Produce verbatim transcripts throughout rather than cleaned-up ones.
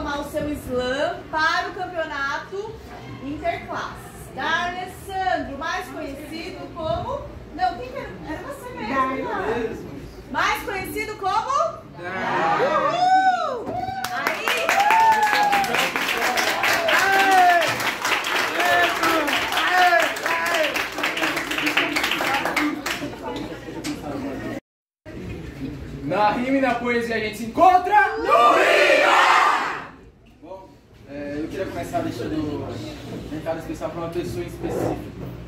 tomar o seu slam para o campeonato interclasses. D'Alessandro, mais conhecido como... Não, quem era? Era você mesmo. Mais conhecido como... Uhul! Aí... Na rima e na poesia a gente se encontra no Rima! Bom, é, eu queria começar deixando um recado especial para uma pessoa em específico.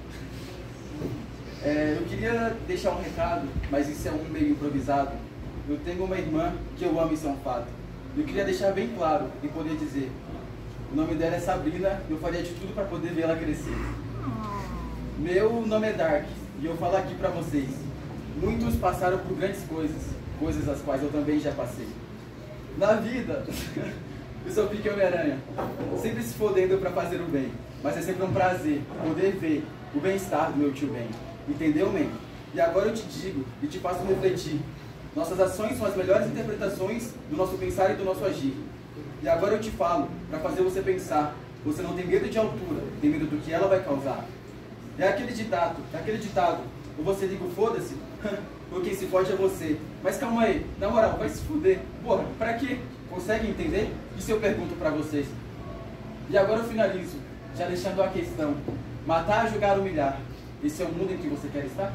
É, eu queria deixar um recado, mas isso é um meio improvisado. Eu tenho uma irmã que eu amo, isso é um fato. Eu queria deixar bem claro e poder dizer: o nome dela é Sabrina e eu faria de tudo para poder ver ela crescer. Meu nome é Dark e eu falo aqui para vocês: muitos passaram por grandes coisas, coisas as quais eu também já passei. Na vida, eu sou pique Homem-Aranha, sempre se fodendo para fazer o bem, mas é sempre um prazer poder ver o bem-estar do meu tio Ben. Entendeu, man? E agora eu te digo e te faço refletir. Nossas ações são as melhores interpretações do nosso pensar e do nosso agir. E agora eu te falo, para fazer você pensar. Você não tem medo de altura, tem medo do que ela vai causar. É aquele ditado, é aquele ditado. Ou você liga o foda-se, ou quem se fode é você. Mas calma aí, na moral, vai se fuder. Porra, pra quê? Consegue entender? Isso eu pergunto pra vocês. E agora eu finalizo, já deixando a questão. Matar, julgar, humilhar. Esse é o mundo em que você quer estar?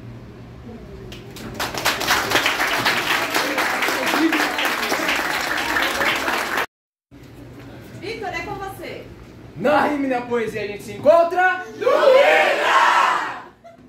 Vitor, é com você. Na rima e na poesia a gente se encontra no Rima!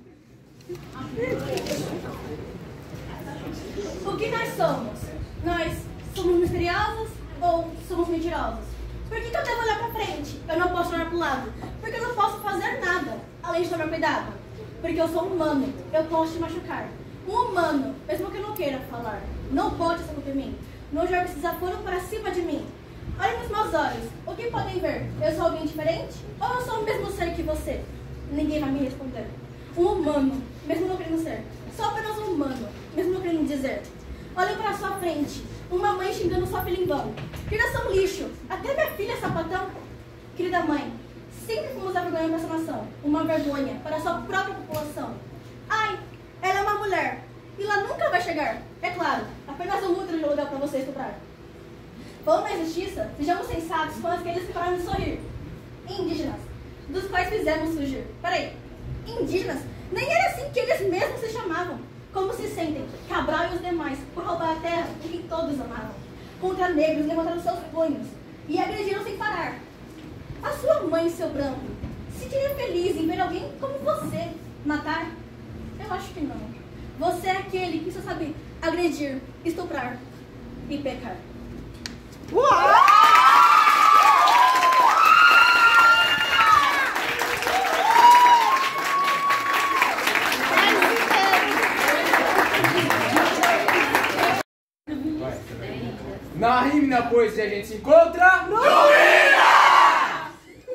O que nós somos? Nós somos misteriosos ou somos mentirosos? Por que, que eu devo olhar pra frente? Eu não posso olhar pro lado. Porque eu não posso fazer nada, além de tomar cuidado. Porque eu sou humano, eu posso te machucar. Um humano, mesmo que eu não queira falar, não pode ser contra mim. Não jogue esse desaforo para cima de mim. Olhem nos meus olhos, o que podem ver? Eu sou alguém diferente? Ou eu sou o mesmo ser que você? Ninguém vai me responder. Um humano, mesmo não querendo ser. Só apenas um humano, mesmo não querendo dizer. Olhem para sua frente, uma mãe xingando sua filha em vão. Querida, são lixo, até minha filha é sapatão. Querida mãe, sempre fomos a vergonha para essa nação. Uma vergonha para a sua própria população. Ai, ela é uma mulher, e lá nunca vai chegar. É claro, apenas um útero de lugar para você estuprar. Falando na justiça, sejamos sensatos com aqueles que pararam de sorrir. Indígenas, dos quais fizemos fugir. Peraí, indígenas? Nem era assim que eles mesmos se chamavam. Como se sentem, Cabral e os demais, por roubar a terra que todos amavam. Contra negros levantaram seus punhos e agrediram sem parar. A sua mãe, seu branco, se sentiria feliz em ver alguém como você matar? Eu acho que não. Você é aquele que só sabe agredir, estuprar e pecar. Uau! Na rima e na poesia a gente se encontra no Rima!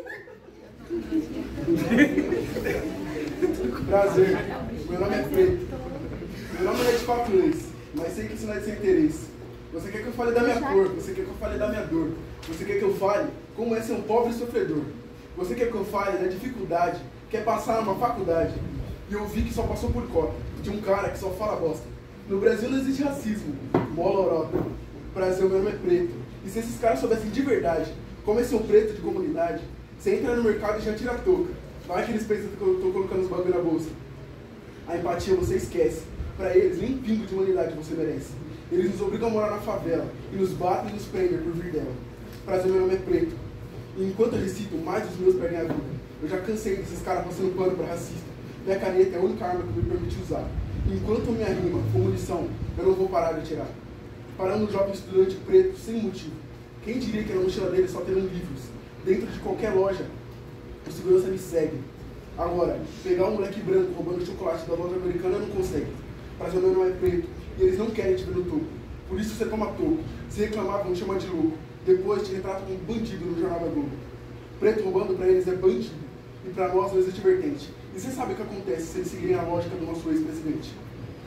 Prazer, meu nome é Preto. Meu nome não é de fato esse, mas sei que isso não é de seu interesse. Você quer que eu fale da minha cor, você quer que eu fale da minha dor. Você quer que eu fale como é ser um pobre sofredor. Você quer que eu fale da dificuldade, quer passar numa faculdade. E eu vi que só passou por cota, de um cara que só fala bosta. No Brasil não existe racismo, bola Europa. Brasil, meu nome é Preto. E se esses caras soubessem de verdade como é ser um preto de comunidade, você entra no mercado e já tira a touca. Vai que eles pensam que eu tô colocando os bagulho na bolsa. A empatia você esquece. Pra eles, nem pingo de humanidade você merece. Eles nos obrigam a morar na favela e nos batem e nos prendem por vir dela. Brasil, meu nome é Preto. E enquanto eu recito, mais os meus perdem a vida. Eu já cansei desses caras passando pano pra racista. Minha caneta é a única arma que me permite usar. E enquanto minha rima for munição, eu não vou parar de atirar. Parando um jovem estudante preto sem motivo. Quem diria que na mochila dele só teriam livros? Dentro de qualquer loja, o segurança me segue. Agora, pegar um moleque branco roubando chocolate da loja americana não consegue. Mas o meu não é preto e eles não querem te ver no topo. Por isso você toma toco. Se reclamar, vão te chamar de louco. Depois te retratam como bandido no jornal da Globo. Preto roubando pra eles é bandido. E pra nós não existe vertente. E você sabe o que acontece se eles seguirem a lógica do nosso ex-presidente.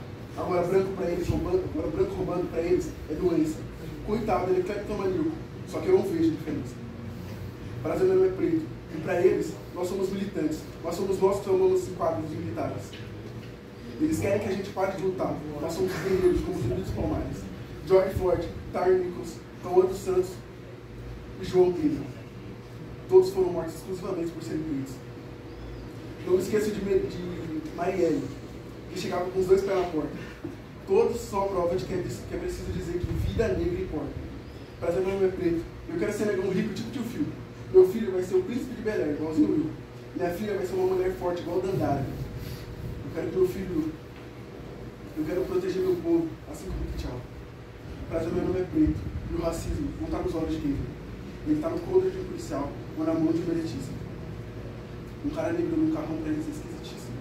Agora branco pra eles roubando, agora branco roubando pra eles é doença. Coitado, ele é cleptomaníaco. só que eu não vejo diferença. Brasil meu nome é preto, e para eles, nós somos militantes, nós somos nós que tomamos quadros militares. Eles querem que a gente pare de lutar, nós somos guerreiros como os Unidos Palmares. George Floyd, Tyre Nichols, Cauã dos Santos e João Pedro. Todos foram mortos exclusivamente por serem pretos. Não esqueça de, de Marielle, que chegava com os dois pés na porta. Todos são a prova de que é, que é preciso dizer que vida negra importa. Prazer, meu nome é preto. Eu quero ser negão rico tipo tio Phil. Meu filho vai ser o príncipe de Belém, igualzinho eu. Minha filha vai ser uma mulher forte, igual Dandara. Eu quero que meu filho... Eu quero proteger meu povo, assim como o tchau. Prazer, meu nome é preto. E o racismo não está nos olhos de quem vê. Ele está no coldre de um policial ou na mão de um meretista. Um cara negro num carro pra eles é esquisitíssimo.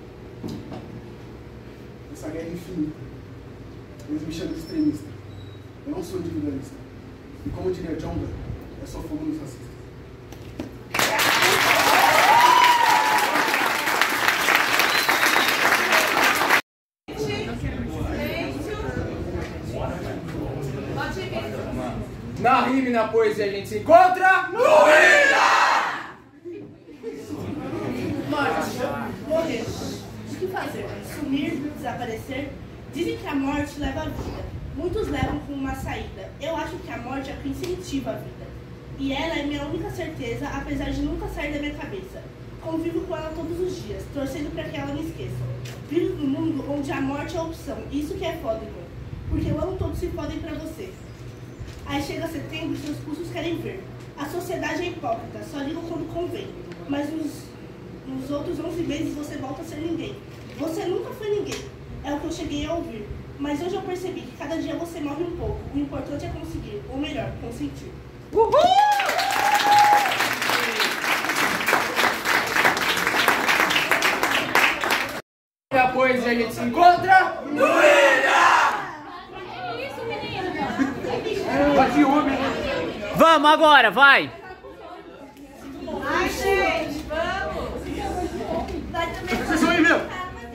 Essa guerra é infinita. Eles me chamam de extremista. Eu não sou individualista. E como diria Jonga, é só fogo nos racistas. Na rima e na poesia a gente se encontra no Ruína! Morte, morrer. O que fazer? Sumir, desaparecer? Dizem que a morte leva a vida. Muitos levam como uma saída. Eu acho que a morte é a que incentiva a vida. E ela é minha única certeza, apesar de nunca sair da minha cabeça. Convivo com ela todos os dias, torcendo para que ela me esqueça. Vivo num mundo onde a morte é a opção. Isso que é foda, irmão. Porque o ano todo se fodem pra você. Aí chega setembro e seus cursos querem ver. A sociedade é hipócrita, só ligam quando convém. Mas nos, nos outros onze meses você volta a ser ninguém. Você nunca foi ninguém, é o que eu cheguei a ouvir. Mas hoje eu percebi que cada dia você morre um pouco. O importante é conseguir, ou melhor, consentir. Uhul! Na poesia a gente se encontra no Ruína! Vamos agora, vai! Ai, gente, vamos! Vocês vão ir mesmo?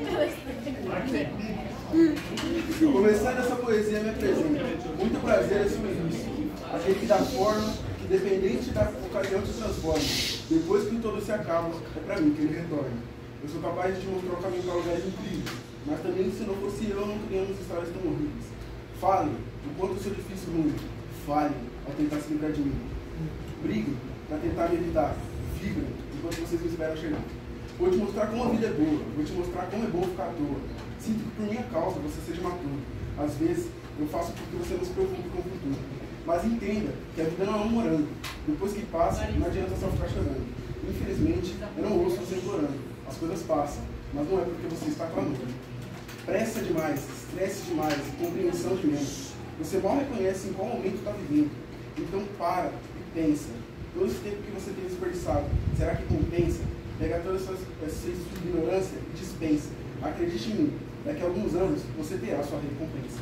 Começando essa poesia me apresenta. Muito prazer, esse início. Aquele que dá forma, que dependente da ocasião se transforma. Depois que tudo se acaba, é pra mim que ele retorna. Eu sou capaz de te mostrar o caminho para lugares incríveis, mas também se não fosse eu, não criamos histórias tão horríveis. Falem o quanto eu sou difícil e ruim. Falem ao tentar se livrar de mim. Briguem para tentar me evitar. Vibrem enquanto vocês me esperam chegar. Vou te mostrar como a vida é boa. Vou te mostrar como é bom ficar à toa. Sinto que por minha causa você seja maturo. Às vezes eu faço porque você não se preocupe com o futuro. Mas entenda que a vida não é um morango. Depois que passa, não adianta só ficar chorando. Infelizmente, eu não ouço você implorando. As coisas passam, mas não é porque você está clamando. Pressa demais, estresse demais, compreensão de menos. Você mal reconhece em qual momento está vivendo. Então para e pensa. Todo esse tempo que você tem desperdiçado, será que compensa? Pega toda essa, essa ignorância e dispensa. Acredite em mim, daqui a alguns anos você terá a sua recompensa.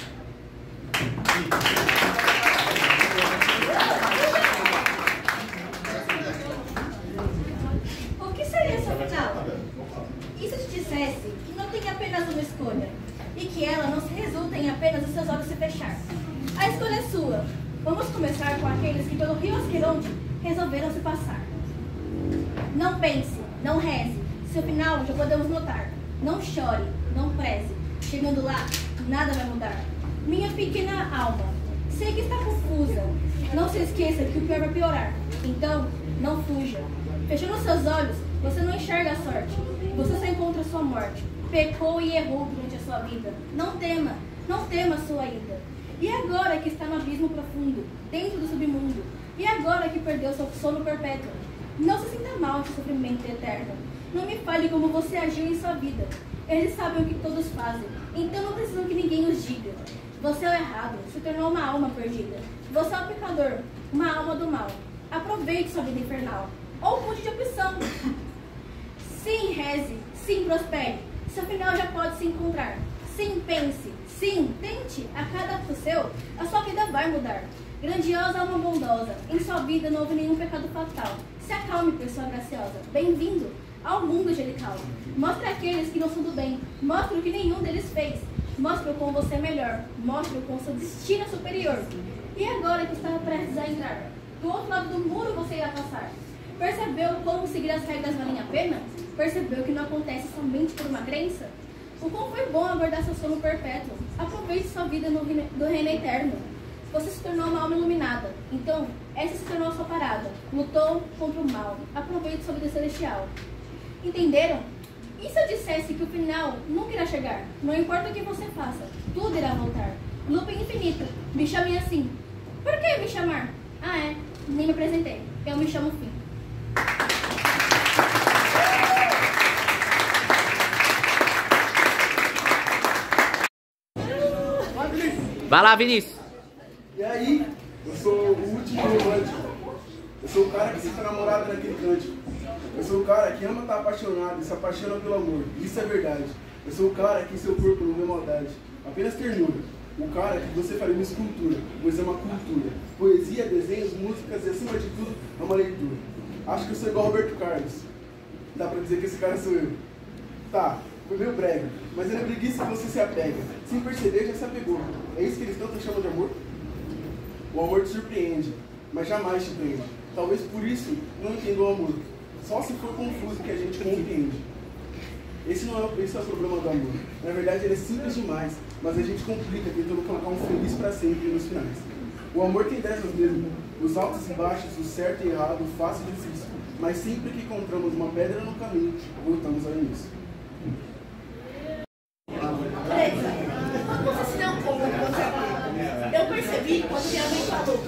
O que seria essa final? E se eu te dissesse que não tem apenas uma escolha e que ela não se resulta em apenas os seus olhos se fechar? A escolha é sua. Vamos começar com aqueles que pelo rio Asqueronte resolveram se passar. Não pense, não reze, seu final já podemos notar. Não chore, não preze, chegando lá, nada vai mudar. Minha pequena alma, sei que está confusa. Não se esqueça que o pior vai piorar. Então, não fuja. Fechando seus olhos, você não enxerga a sorte. Você só encontra a sua morte. Pecou e errou durante a sua vida. Não tema, não tema a sua ida. E agora que está no abismo profundo, dentro do submundo, e agora que perdeu seu sono perpétuo, não se sinta mal de sofrimento eterno. Não me fale como você agiu em sua vida. Eles sabem o que todos fazem, então não precisam que ninguém os diga. Você é o errado, se tornou uma alma perdida. Você é o pecador, uma alma do mal. Aproveite sua vida infernal, ou mude de opção. Sim, reze, sim, prospere. Seu final já pode se encontrar. Sim, pense, sim, tente. A cada ato seu, a sua vida vai mudar. Grandiosa alma bondosa, em sua vida não houve nenhum pecado fatal. Se acalme, pessoa graciosa. Bem-vindo ao mundo angelical. Mostre aqueles que não são do bem. Mostre o que nenhum deles fez. Mostre o como você é melhor. Mostre o como seu destino é superior. E E agora que estava prestes a entrar, do outro lado do muro você ia passar. Percebeu como seguir as regras valem a pena? Percebeu que não acontece somente por uma crença? O quão foi bom aguardar seu sono perpétuo. Aproveite sua vida no reino, do reino eterno. Você se tornou uma alma iluminada. Então, essa se tornou a sua parada. Lutou contra o mal. Aproveite sua vida celestial. Entenderam? E se eu dissesse que o final nunca irá chegar? Não importa o que você faça, tudo irá voltar. Looping infinito. Me chamem assim. Por que me chamar? Ah, é. Nem me apresentei. Eu me chamo Fim. Vai lá, Vinícius. E aí, eu sou o último romântico. Eu sou o cara que fica namorado naquele cântico. Eu sou o cara que ama estar apaixonado e se apaixona pelo amor. Isso é verdade. Eu sou o cara que em seu corpo não vê maldade, apenas ternura. O cara que você faria uma escultura, pois é uma cultura. Poesia, desenhos, músicas e acima de tudo, é uma leitura. Acho que eu sou igual Roberto Carlos. Dá pra dizer que esse cara sou eu. Tá, foi meio brega, mas é na preguiça que você se apega. Sem perceber, já se apegou. É isso que eles tanto chamam de amor? O amor te surpreende, mas jamais te prende. Talvez por isso não entenda o amor. Só se for confuso que a gente compreende. Esse não é, esse é o problema do amor. Na verdade, ele é simples demais, mas a gente complica tentando colocar um feliz para sempre nos finais. O amor tem dessas mesmo. Os altos e baixos, o certo e errado, o fácil e difícil. Mas sempre que encontramos uma pedra no caminho, voltamos ao início. Preta, quando você se deu conta que você é preta? Eu percebi quando minha mãe falou.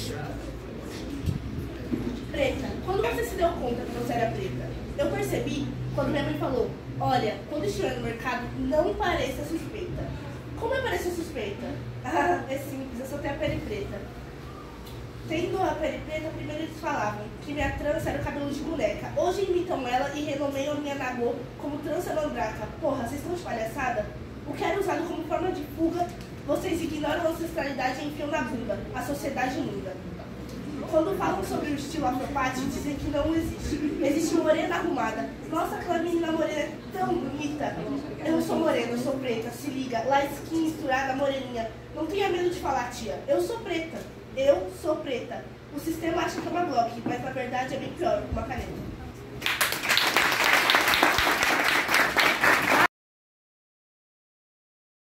Preta, quando você se deu conta que você era preta? Eu percebi quando minha mãe falou: olha, quando estiver no mercado, não pareça suspeita. Como eu pareço suspeita? Ah, é simples, eu só tenho a pele preta. Tendo a pele preta, primeiro eles falavam que minha trança era o cabelo de boneca. Hoje imitam ela e renomeiam minha nagô como trança mandraca. Porra, vocês estão de palhaçada? O que era usado como forma de fuga, vocês ignoram a ancestralidade e enfiam na bunda. A sociedade imunda. Quando falam sobre o estilo afropate, dizem que não existe. Existe morena arrumada. Nossa, aquela menina morena é tão bonita. Eu não sou morena, eu sou preta. Se liga, lá skin misturada, moreninha. Não tenha medo de falar, tia. Eu sou preta. Eu sou preta. O sistema acha que é uma bloco, mas na verdade é bem pior, uma caneta.